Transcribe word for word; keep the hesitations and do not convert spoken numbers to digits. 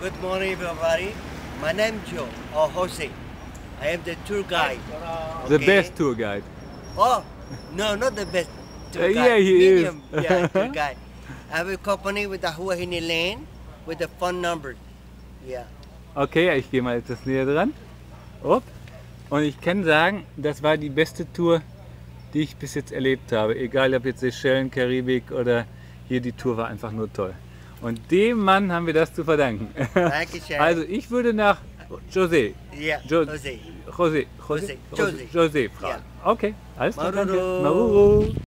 Good morning, everybody. My name is Joe, or Jose. I am the tour guide. The okay? best tour guide. Oh, no, not the best tour Uh, guide. yeah, he Medium, is. yeah, tour guide. I have a company with the Huaine lane with the phone number. Yeah. Okay, ich gehe mal etwas näher dran. Upp. Und ich kann sagen, das war die beste Tour, die ich bis jetzt erlebt habe. Egal ob jetzt Seychellen, Karibik oder hier, die Tour war einfach nur toll. Und dem Mann haben wir das zu verdanken. Dankeschön. Also ich würde nach José. Yeah, Jo Jose. José. José. Jose. José. José fragen. Ja. Okay, alles klar, danke. Maruru. Maruru.